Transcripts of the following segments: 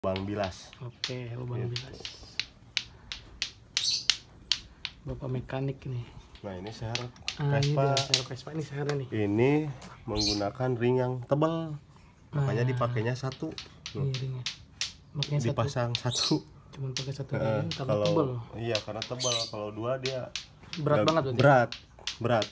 Bang Bilas. Oke, Bang Bilas. Bapak mekanik nih. Nah, ini seher Vespa. Vespa. Ini sehernya nih. Ini menggunakan ring yang tebal. Makanya dipakainya satu. Ini ringnya. Makanya dipasang satu. Cuman pakai satu ring karena kalau, tebal. Iya, karena tebal. Kalau dua dia berat banget berarti. Berat.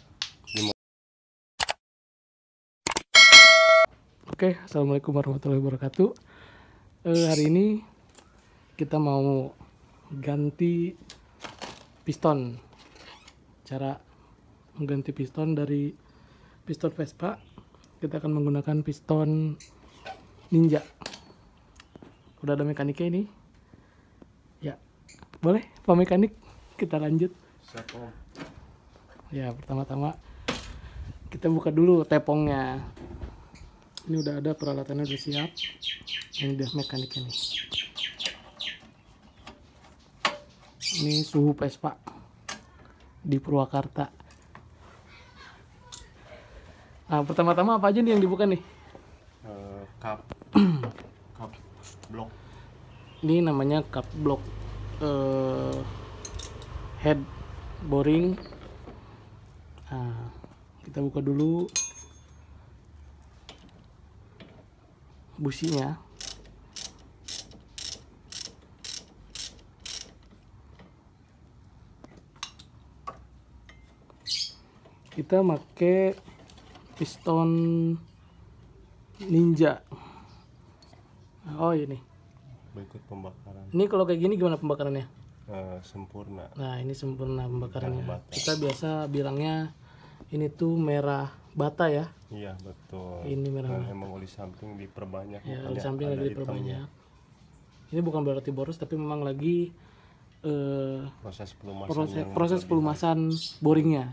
Oke, assalamualaikum warahmatullahi wabarakatuh. Hari ini kita mau ganti piston. Cara mengganti piston dari piston Vespa, kita akan menggunakan piston Ninja. Udah ada mekaniknya ini. Ya, boleh Pak Mekanik, kita lanjut. Siap, Om. Ya, pertama-tama kita buka dulu tepongnya. Ini udah ada, peralatannya udah siap. Ini udah mekaniknya nih. Ini suhu Vespa di Purwakarta. Nah, pertama-tama apa aja nih yang dibuka nih? Cup block. Ini namanya cup block. Head boring. Nah, kita buka dulu businya. Kita pakai piston Ninja. Oh ini. Berikut pembakaran. Ini kalau kayak gini gimana pembakarannya? Sempurna. Nah, ini sempurna pembakarannya. Merah bata. Kita biasa bilangnya ini tuh merah bata ya. Iya, betul. Ini merah bata. Emang oli samping diperbanyak. Ya, oli samping lagi diperbanyak. Ini bukan berarti boros, tapi memang lagi proses pelumasan boringnya.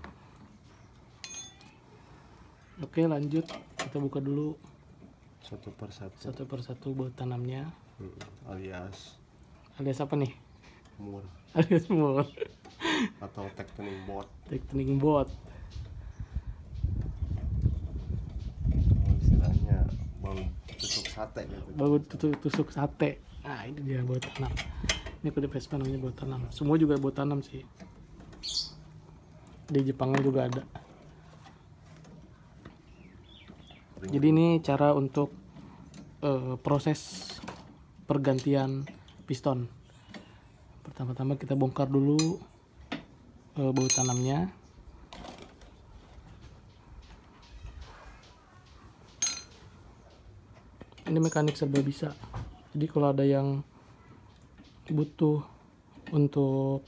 Oke, lanjut. Kita buka dulu satu persatu baut tanamnya. Alias apa nih? mur Alias mur atau tightening board. Istilahnya bau tusuk sate gitu. Bau tusuk sate. Nah, ini dia baut tanam. Ini kode Vespa namanya baut tanam. Semua juga baut tanam sih. Di Jepangan juga ada. Jadi ini cara untuk proses pergantian piston. Pertama-tama kita bongkar dulu baut tanamnya. Ini mekanik serba bisa. Jadi kalau ada yang butuh untuk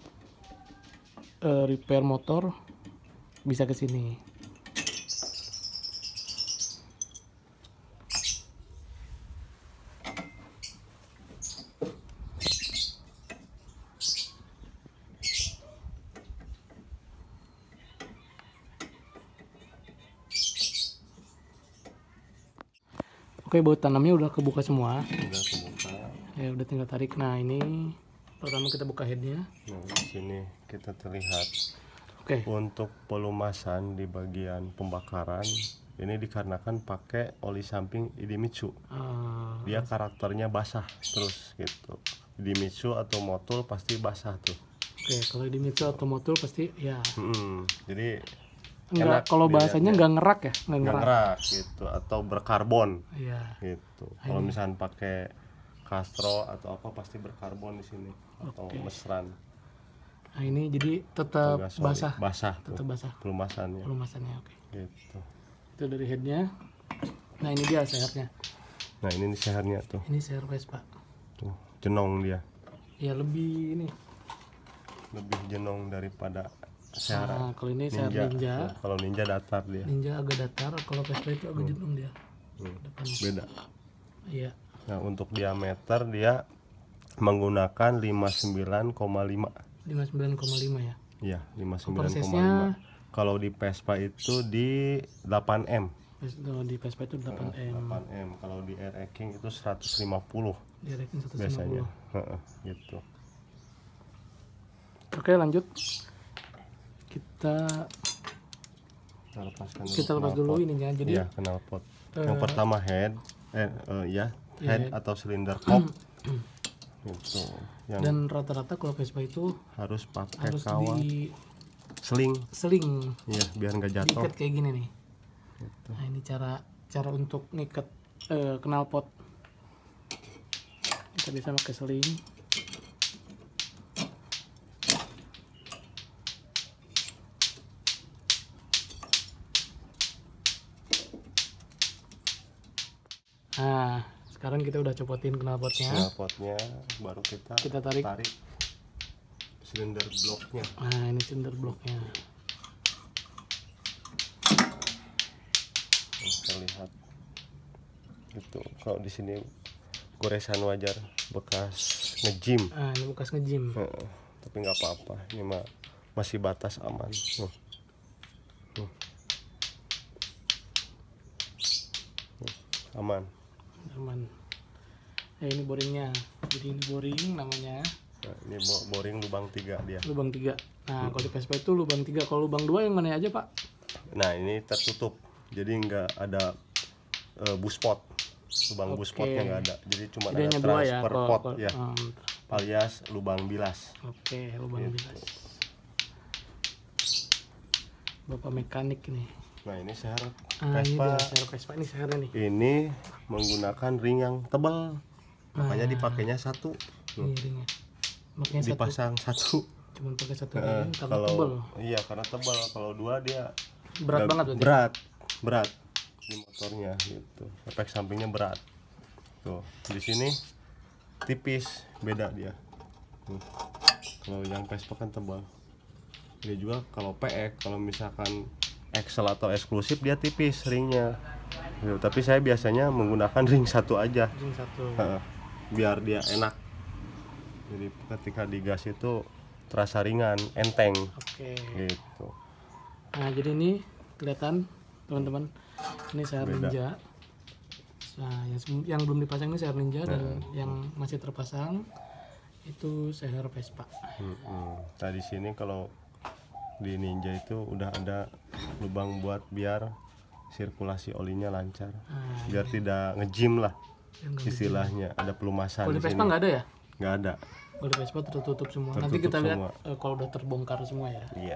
repair motor, bisa ke sini. Oke, baut tanamnya udah kebuka semua. Udah kebuka. Ya, udah tinggal tarik. Nah, ini pertama kita buka headnya. Nah, di sini kita terlihat. Oke. Untuk pelumasan di bagian pembakaran ini dikarenakan pakai oli samping Idemitsu. Dia karakternya basah terus gitu. Idemitsu atau motul pasti basah tuh. Oke, kalau Idemitsu atau motul pasti ya. Jadi enggak, kalau bahasanya nggak ngerak ya, nggak ngerak gitu, atau berkarbon. Iya. Gitu. Kalau misalnya pakai Castro atau apa pasti berkarbon di sini atau mesran. Nah, ini jadi tetap basah. Tetap basah. Pelumasannya. Oke. Gitu. Itu dari headnya. Nah, ini dia sehernya. Nah, ini sehernya tuh. Ini seher Vespa. Tuh, jenong dia. Ya, lebih jenong daripada seher. Nah, kalau ini seher Ninja. Kalau Ninja datar dia. Ninja agak datar, kalau Vespa itu agak jenong dia. Beda. Iya. Nah, untuk diameter dia menggunakan 59,5. 59,5 ya. Iya, 59,5. Kalau di Vespa itu di 8M. Di Vespa itu 8M. 8M. Kalau di RE King itu 150. Di RE King 150. Biasanya. Gitu. Oke, lanjut. Kita lepas dulu ininya. Jadi knalpot. Yang pertama head, head atau silinder kop gitu. Yang Dan rata-rata kalau Vespa itu harus pakai harus kawat di seling seling, ya biar nggak jatuh. diikat kayak gini nih. Gitu. Nah ini cara untuk ngikat knalpot. Kita bisa pakai seling. Nah, sekarang kita udah copotin knalpotnya. Knalpotnya baru kita tarik silinder bloknya. Nah, ini silinder bloknya. Terlihat gitu. Kalau di sini goresan wajar bekas nge-gym. Nah, ini bekas nge-gym. Tapi nggak apa-apa, ini mah masih batas aman. Aman. Ini boringnya. Jadi ini boring namanya. Nah, ini boring lubang 3 dia. Lubang 3. Nah, kalau di Vespa itu lubang 3. Kalau lubang 2 yang mana aja, Pak? Nah, ini tertutup. Jadi nggak ada buspot. Lubang buspotnya nggak ada. Jadi cuma ada hanya 2 ya, transfer pot ya. Alias lubang bilas. Oke, lubang bilas. Bapak mekanik nih. Nah, ini seher Ini Vespa. dia seher Vespa, ini sehernya nih. Ini menggunakan ring yang tebal. Makanya dipakainya satu. Ini ringnya. Makanya Dipasang satu. Cuma pakai satu ring karena Kalau tebal. iya karena tebal. Kalau 2 dia Berat banget berarti. berat di motornya gitu. Efek sampingnya berat. Tuh, di sini tipis, beda dia. Kalau yang Vespa kan tebal. Dia juga kalau PX, kalau misalkan Excel atau eksklusif dia tipis ringnya. Gitu. Tapi saya biasanya menggunakan ring satu aja. Ring satu. Biar dia enak. Jadi ketika digas itu terasa ringan, enteng. Oke. Gitu. Nah, jadi ini kelihatan teman-teman, ini seher Beda. Ninja. Nah, yang belum dipasang ini seher Ninja dan yang masih terpasang itu seher Vespa. Nah di sini kalau di Ninja itu udah ada lubang buat biar sirkulasi olinya lancar, biar tidak nge-gym lah istilahnya. Ada pelumasan. Kalau di di Vespa sini nggak ada ya? nggak ada. Kalau di Vespa tertutup semua. Nanti Tertutup kita lihat semua. kalau udah terbongkar semua ya. Iya.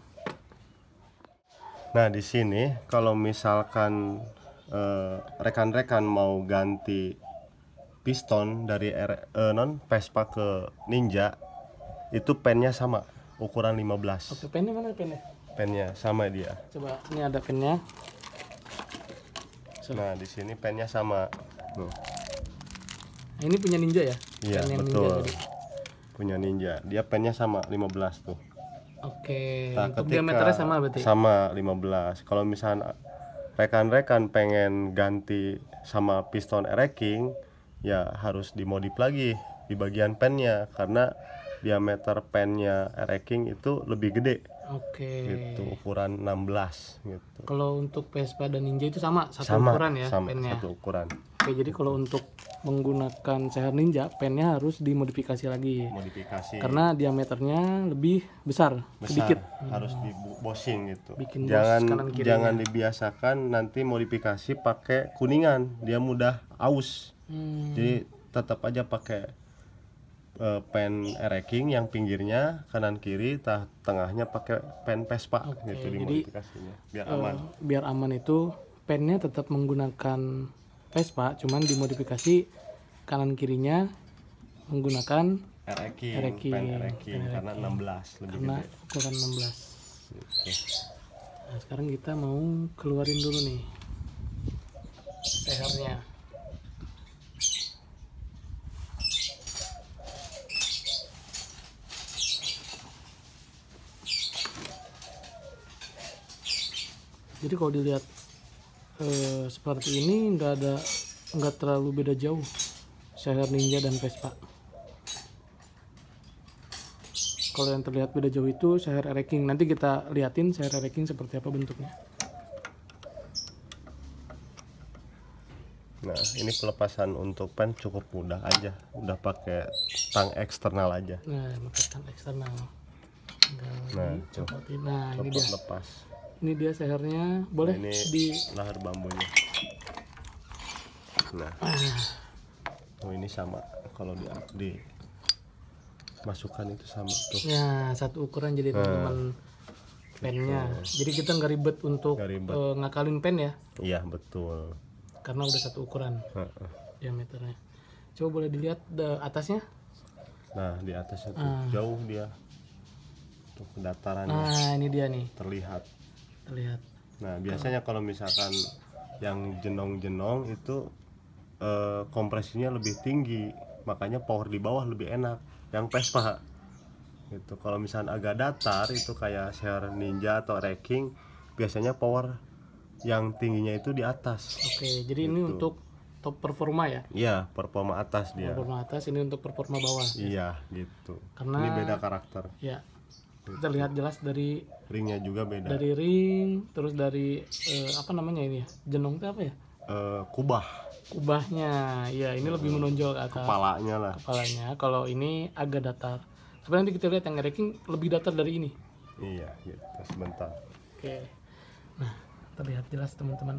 Nah di sini kalau misalkan rekan-rekan mau ganti piston dari Vespa ke Ninja, itu pennya sama, ukuran 15. Oke, pennya mana pennya? Pennya sama dia. Coba ini ada pennya. Nah di sini pennya sama. Tuh. Nah, ini punya Ninja ya? Iya Pen yang betul. Ninja tadi. Punya Ninja. Dia pennya sama 15 tuh. Oke. Nah, Untuk ketika diameternya sama berarti? sama 15. Kalau misalnya rekan-rekan pengen ganti sama piston racking, ya harus dimodif lagi di bagian pennya karena diameter pennya racking itu lebih gede. Oke. Gitu, ukuran 16 gitu. Kalau untuk Vespa dan Ninja itu sama, satu Sama, ukuran ya sama pennya. satu ukuran. Oke, jadi kalau untuk menggunakan seher Ninja, pennya harus dimodifikasi lagi. Modifikasi Karena diameternya lebih besar, sedikit. harus dibosing gitu. Bikin bos jangan kanan kirinya. jangan dibiasakan nanti modifikasi pakai kuningan, dia mudah aus. Jadi tetap aja pakai pen racking yang pinggirnya kanan kiri, tengahnya pakai pen Vespa gitu jadi, dimodifikasinya biar aman. Biar aman itu pennya tetap menggunakan Vespa, cuman dimodifikasi kanan kirinya menggunakan racking, pen racking karena 16 lebih karena gede. ukuran 16. Gitu. Nah, sekarang kita mau keluarin dulu nih sehernya. Jadi kalau dilihat seperti ini nggak terlalu beda jauh seher Ninja dan Vespa. Kalau yang terlihat beda jauh itu seher racking. Nanti kita liatin seher racking seperti apa bentuknya. Nah ini pelepasan untuk pen cukup mudah aja, udah pakai tang eksternal aja. Nah, pakai tang eksternal. Nah, Copotin. Nah, ini copot dia. lepas. Ini dia sehernya. Boleh Nah, ini di lahar bambunya. Nah Oh ini sama, kalau di masukkan itu sama tuh. Ya, satu ukuran jadi teman-teman pennya. Jadi kita nggak ribet untuk Nggak ribet. ngakalin pen ya, Iya betul. karena udah satu ukuran Heeh. diameternya. Coba boleh dilihat atasnya. Nah di atasnya tuh jauh dia, tuh datarannya Nah, ini dia nih, terlihat. Nah biasanya kalau misalkan yang jenong-jenong itu kompresinya lebih tinggi, makanya power di bawah lebih enak. Yang Vespa itu kalau misalnya agak datar itu kayak Share Ninja atau Wrecking, biasanya power yang tingginya itu di atas. Oke, jadi ini untuk top performa ya. Iya, performa atas dia. Performa atas, ini untuk performa bawah. Iya gitu. Karena Ini beda karakter. ya, kita lihat jelas dari Ringnya juga beda. ring, terus dari apa namanya ini ya, jenong itu apa ya, Kubah kubahnya. Ya, ini lebih menonjol ke atas kepalanya lah. kepalanya. Kalau ini agak datar. Tapi nanti kita lihat yang ranking lebih datar dari ini. Iya gitu. Sebentar. Oke, nah terlihat jelas teman-teman.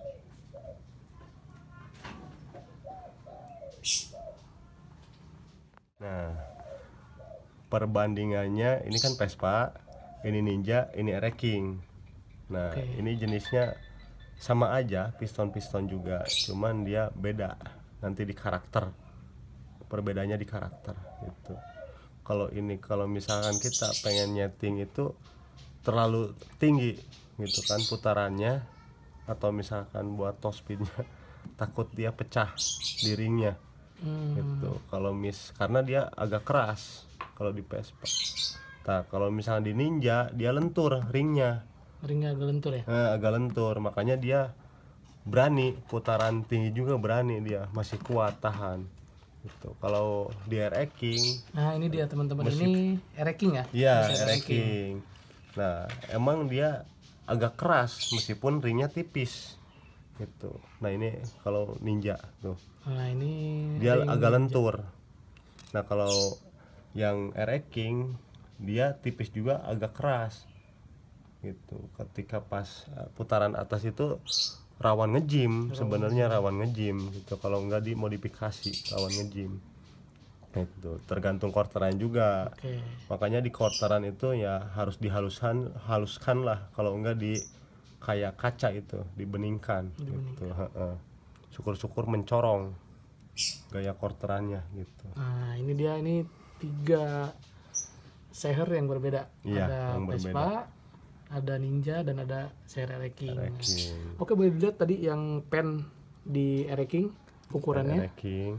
Nah, perbandingannya ini kan Vespa, ini Ninja, ini Wrecking. Nah, ini jenisnya sama aja, piston-piston juga, cuman dia beda nanti di karakter. Perbedaannya di karakter gitu. Kalau ini, kalau misalkan kita pengen nyeting itu terlalu tinggi gitu kan putarannya, atau misalkan buat top speednya takut dia pecah di ringnya gitu. Kalau karena dia agak keras kalau di Vespa. Nah kalau misalnya di Ninja dia lentur ringnya agak lentur ya. agak lentur, makanya dia berani putaran tinggi juga, berani dia, masih kuat tahan gitu. Kalau di Wrecking, Nah ini dia teman-teman, ini Wrecking ya. iya Wrecking. Nah emang dia agak keras meskipun ringnya tipis gitu. Nah ini kalau Ninja tuh, nah ini dia agak lentur. Nah kalau yang Wrecking dia tipis juga agak keras gitu. Ketika pas putaran atas itu rawan ngejim, sebenarnya rawan ngejim gitu. Kalau nggak dimodifikasi rawan ngejim gitu. Tergantung quarteran juga. Makanya di quarteran itu ya harus haluskan lah. Kalau nggak di kayak kaca itu dibeningkan gitu. Syukur-syukur mencorong gaya quarterannya gitu. Nah ini dia, ini 3 seher yang berbeda. Iya, ada yang Vespa, berbeda. ada Ninja, dan ada seher Wrecking. Wrecking. Oke, boleh dilihat tadi yang pen di Wrecking ukurannya. Wrecking.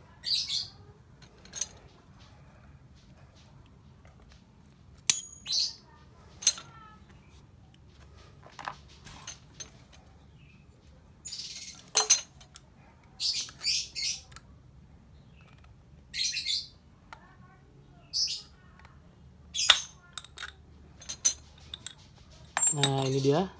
Nah ini dia.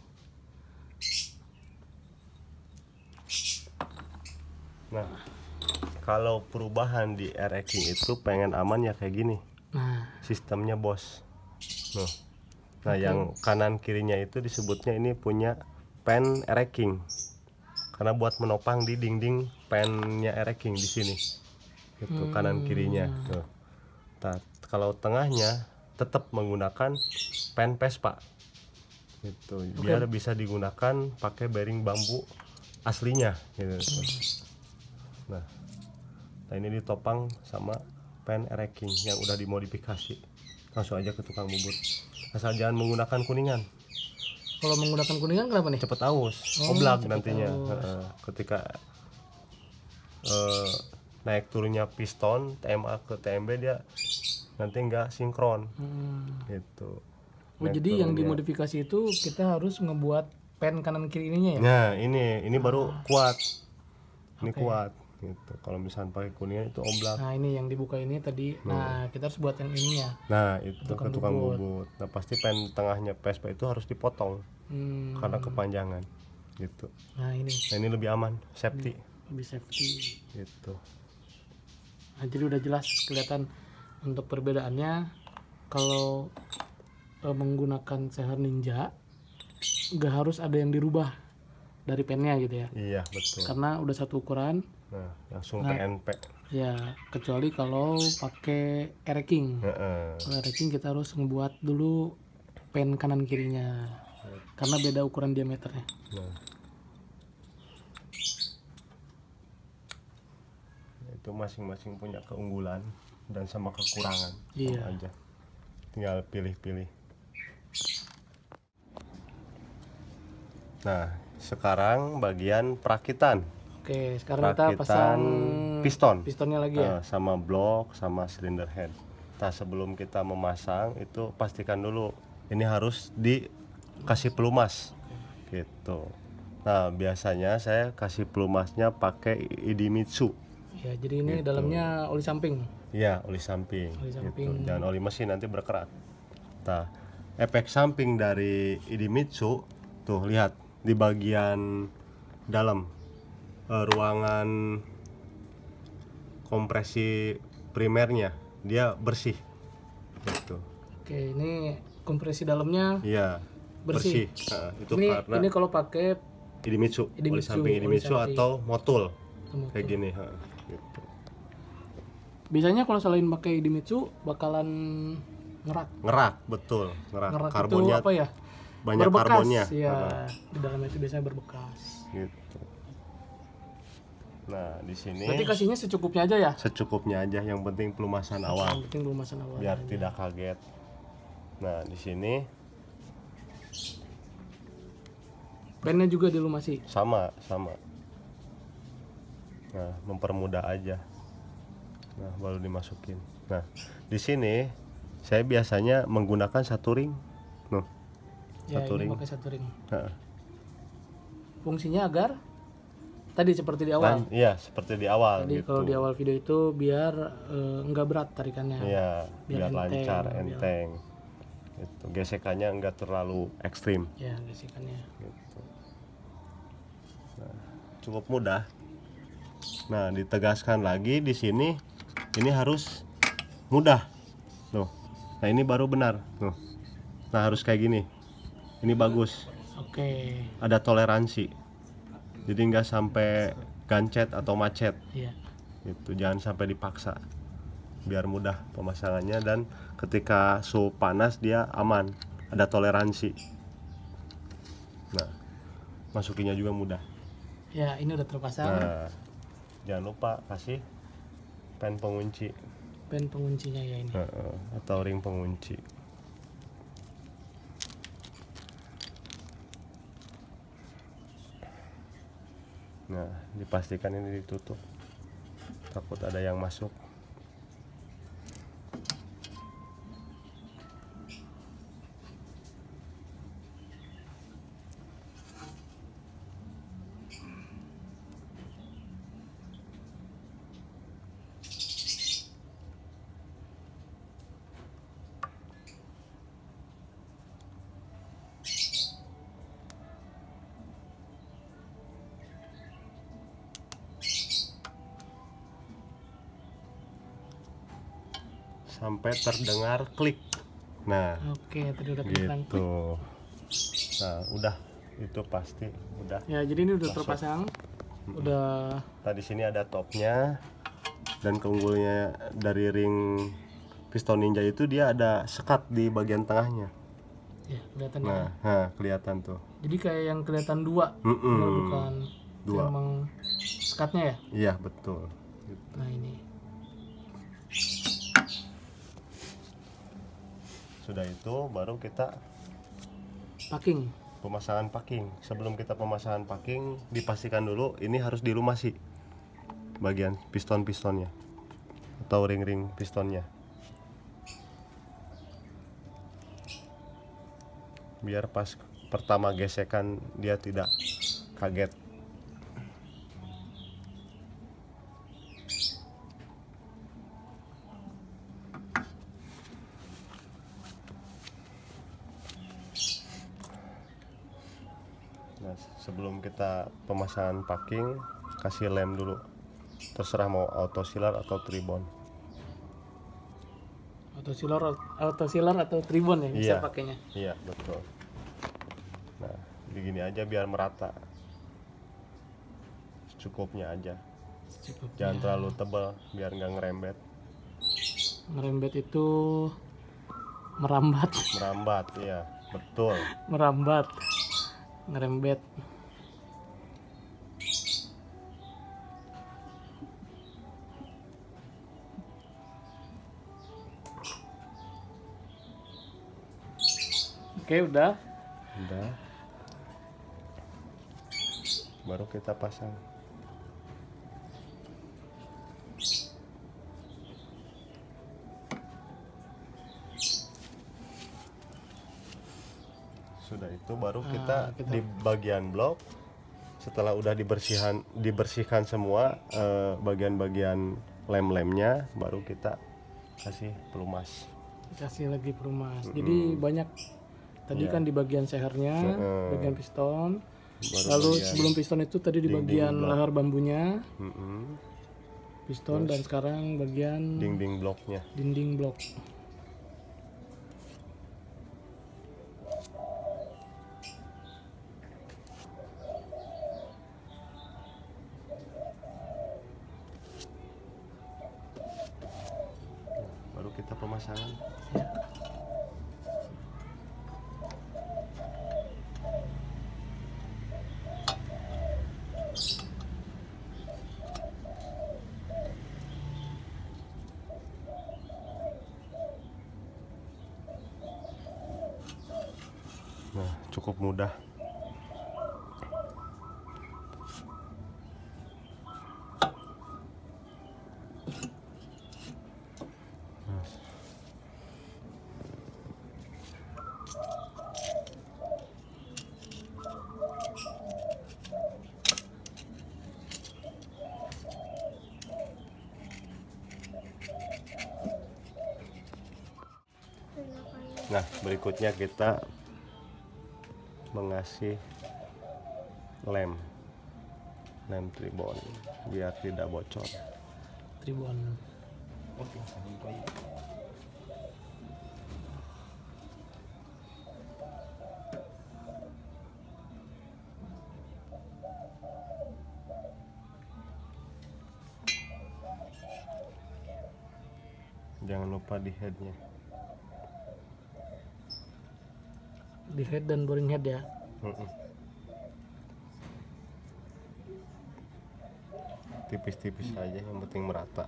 Nah kalau perubahan di Wrecking itu pengen aman ya kayak gini. Nah Sistemnya bos. Nah yang kanan kirinya itu disebutnya ini punya pen Wrecking, karena buat menopang di dinding pennya Wrecking di sini. Itu kanan kirinya. Tuh. Nah, kalau tengahnya tetap menggunakan pen Vespa. Gitu. Biar bisa digunakan pakai bearing bambu aslinya gitu. Nah, ini ditopang sama pen Wrecking yang udah dimodifikasi. Langsung aja ke tukang bubut. Asal jangan menggunakan kuningan. kalau menggunakan kuningan kenapa nih? Cepet aus, oblak nantinya. Ketika naik turunnya piston TMA ke TMB dia nanti nggak sinkron gitu. Jadi yang dimodifikasi itu kita harus ngebuat pen kanan kiri ininya ya. Nah ini baru kuat, ini kuat gitu. Kalau misalnya pakai kuningan itu oblak. Nah ini yang dibuka ini tadi. Nah kita harus buat yang ininya. Nah itu ke tukang bubut. Nah pasti pen tengahnya Vespa itu harus dipotong karena kepanjangan gitu. Nah ini lebih aman, safety. Lebih safety Gitu. Nah jadi udah jelas kelihatan untuk perbedaannya. Kalau menggunakan seher Ninja nggak harus ada yang dirubah dari pennya gitu ya. Iya betul. Karena udah satu ukuran. Nah, langsung Nah. PNP. Ya, kecuali kalau pakai ereking. Kalau ereking kita harus ngebuat dulu pen kanan kirinya. Karena beda ukuran diameternya. Nah, itu masing-masing punya keunggulan dan sama kekurangan. Iya. Sama aja. Tinggal pilih-pilih. Nah, sekarang bagian perakitan. Oke, sekarang kita pasang pistonnya lagi ya. Sama blok, sama cylinder head. Nah, sebelum kita memasang itu pastikan dulu ini harus dikasih pelumas. Gitu. Nah, biasanya saya kasih pelumasnya pakai Idemitsu. Ya, jadi ini dalamnya oli samping. Iya, oli samping. Oli samping. Gitu. Jangan oli mesin, nanti berkerak. Nah, efek samping dari Idemitsu tuh lihat di bagian dalam ruangan kompresi primernya dia bersih. Gitu. Oke, ini kompresi dalamnya Iya, bersih. Nah, itu Ini karena ini kalau pakai Idemitsu, oli Idemitsu, samping Idemitsu oli samping. atau motul motor. kayak gini. Gitu. Biasanya kalau selain pakai Idemitsu bakalan Ngerak, betul, ngerak. ngerak Karbonnya itu apa ya? banyak Berbekas, karbonnya. ya. Di dalamnya itu biasanya berbekas. Gitu. Nah, di sini Berarti kasihnya secukupnya aja ya? secukupnya aja, yang penting pelumasan awal Yang penting pelumasan awal. biar tidak kaget. Nah, di sini Pennya juga dilumasi. sama. Nah, mempermudah aja. Nah, baru dimasukin. Nah, di sini saya biasanya menggunakan satu ring. Nuh, Ya, satu ini ring. pakai satu ring. Nah, Fungsinya agar tadi seperti di awal. iya, seperti di awal Jadi gitu. kalau di awal video itu biar nggak berat tarikannya. Iya, biar Biar lancar, enteng, enteng. Gitu. Gesekannya enggak terlalu ekstrim. Ya, gesekannya. Gitu. Nah, cukup mudah. Nah, ditegaskan lagi di sini ini harus mudah. Tuh. Nah, ini baru benar. Tuh. Nah, harus kayak gini. Ini bagus. Oke. Ada toleransi. Jadi nggak sampai gancet atau macet. Iya. Gitu. Jangan sampai dipaksa. Biar mudah pemasangannya dan ketika suhu panas dia aman. Ada toleransi. Nah, masukinya juga mudah. Ya, ini udah terpasang. Nah, jangan lupa kasih pen pengunci. Pen penguncinya ya ini. Atau ring pengunci. Nah, dipastikan ini ditutup, takut ada yang masuk. Sampai terdengar klik. Nah, Oke, tadi udah terpasang. gitu. Nah, udah itu pasti udah. Ya, jadi ini udah Masuk. terpasang. Udah. Nah, di sini ada topnya dan keunggulannya dari ring piston ninja itu dia ada sekat di bagian tengahnya. Ya, kelihatan ya. Nah, kelihatan tuh. Jadi kayak yang kelihatan dua, bukan Dua. emang sekatnya ya. Iya, betul. Nah, ini. Sudah itu baru kita Packing. pemasangan packing. Sebelum kita pemasangan packing, dipastikan dulu ini harus dilumasi bagian piston-pistonnya atau ring-ring pistonnya. Biar pas pertama gesekan dia tidak kaget. Nah, sebelum kita pemasangan packing, kasih lem dulu. Terserah mau auto sealer atau tribon. Auto sealer atau tribon ya bisa Iya. pakainya. Iya, betul. Nah, begini aja biar merata. Secukupnya aja. Jangan terlalu tebal biar nggak ngerembet. Ngerembet itu merambat. Merambat, iya betul. Merambat, ngerembet. Oke, udah. Baru kita pasang. Sudah itu baru kita di bagian blok. Setelah udah dibersihkan semua bagian-bagian lem-lemnya, baru kita kasih pelumas. Kasih lagi pelumas. Jadi banyak tadi kan di bagian sehernya, bagian piston. Lalu sebelum piston itu tadi di bagian leher bambunya, piston. Terus, dan sekarang bagian dinding bloknya. Dinding blok. Baru kita pemasangan. Ya. Nah, cukup mudah. Nah, berikutnya kita mengasih lem tribon biar tidak bocor. Tribon. Jangan lupa di headnya. Di head dan boring head ya. Tipis-tipis aja, yang penting merata.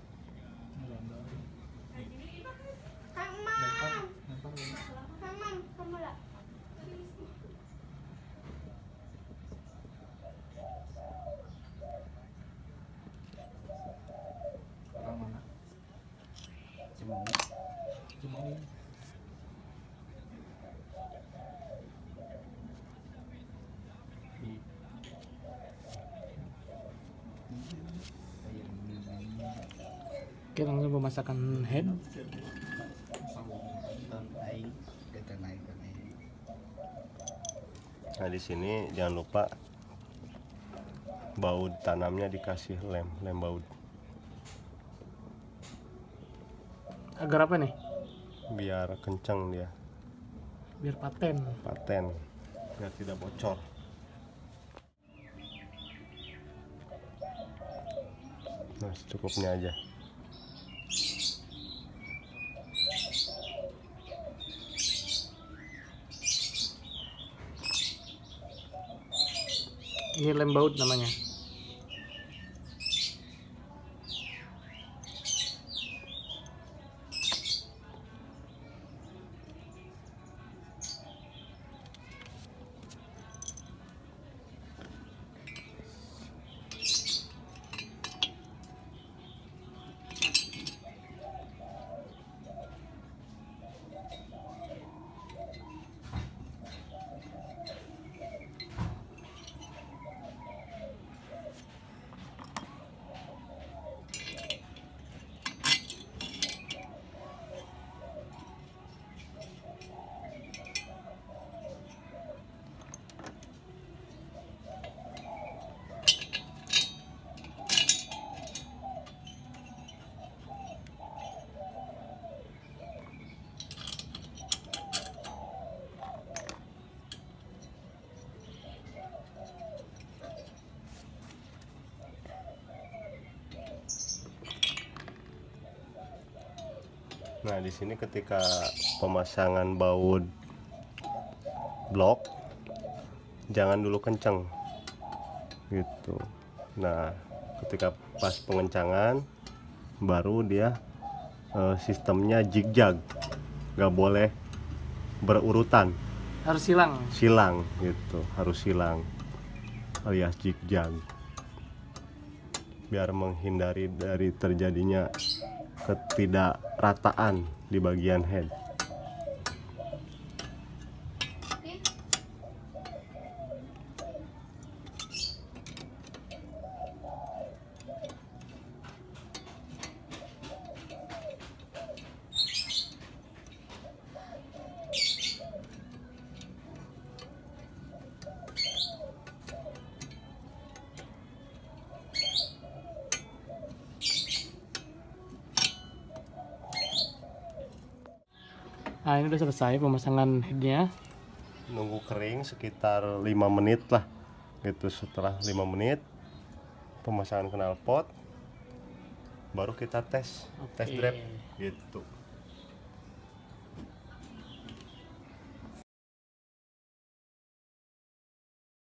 Oke, langsung pemasakan head. Nah, di sini jangan lupa baut tanamnya dikasih lem baut. Agar apa nih? Biar kenceng dia. Biar paten. Biar tidak bocor. Nah, secukupnya aja. Ini lem baut namanya. Nah, di sini ketika pemasangan baut blok jangan dulu kenceng gitu. Nah, ketika pas pengencangan baru dia sistemnya zigzag, nggak boleh berurutan, Harus silang gitu, harus silang alias zigzag biar menghindari dari terjadinya ketidakrataan di bagian head. Nah, ini udah selesai pemasangan headnya. Nunggu kering sekitar 5 menit lah gitu. Setelah 5 menit pemasangan knalpot baru kita tes drive gitu.